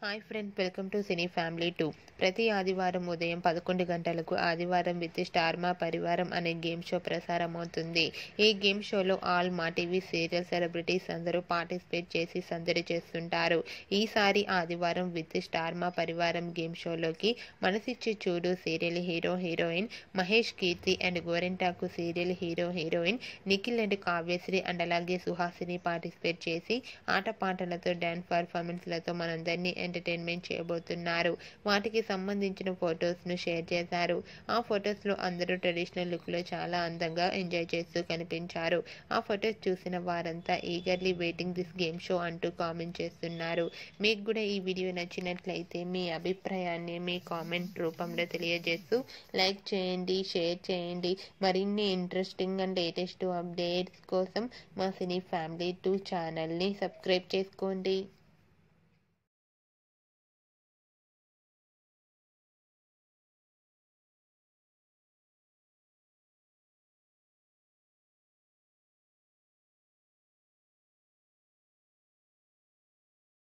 Hi friends, welcome to cine family 2. ప్రతి ఆదివారం ఉదయం 11 గంటలకు ఆదివారం విత్ స్టార్మా పరివారం అనే గేమ్ షో ప్రసారం అవుతుంది. ఈ గేమ్ షోలో all Maa TV serial celebrities అందరూ పార్టిసిపేట్ చేసి సందడి చేస్తుంటారు. ఈసారి ఆదివారం విత్ స్టార్మా పరివారం గేమ్ షోలోకి Manasichi Choodu serial hero heroine Mahesh, Keerthi and Gorintaku serial hero heroine Nikhil and Kavyasri and అలాగే సుహాసిని పార్టిసిపేట్ చేసి ఆటపాటలతో డ్యాన్స్ పర్ఫార్మెన్స్లతో మనందరినీ ఎంటర్టైన్మెంట్ చేయబోతున్నారు. వాటికి సంబంధించిన ఫొటోస్ను షేర్ చేశారు. ఆ ఫొటోస్లో అందరూ ట్రెడిషనల్ లుక్లో చాలా అందంగా ఎంజాయ్ చేస్తూ కనిపించారు. ఆ ఫొటోస్ చూసిన వారంతా eagerly waiting this game show అంటూ కామెంట్ చేస్తున్నారు. మీకు కూడా ఈ వీడియో నచ్చినట్లయితే మీ అభిప్రాయాన్ని మీ కామెంట్ రూపంలో తెలియజేస్తూ లైక్ చేయండి, షేర్ చేయండి. మరిన్ని ఇంట్రెస్టింగ్ అండ్ లేటెస్ట్ అప్డేట్స్ కోసం మా సినీ ఫ్యామిలీ 2 ఛానల్ని సబ్స్క్రైబ్ చేసుకోండి.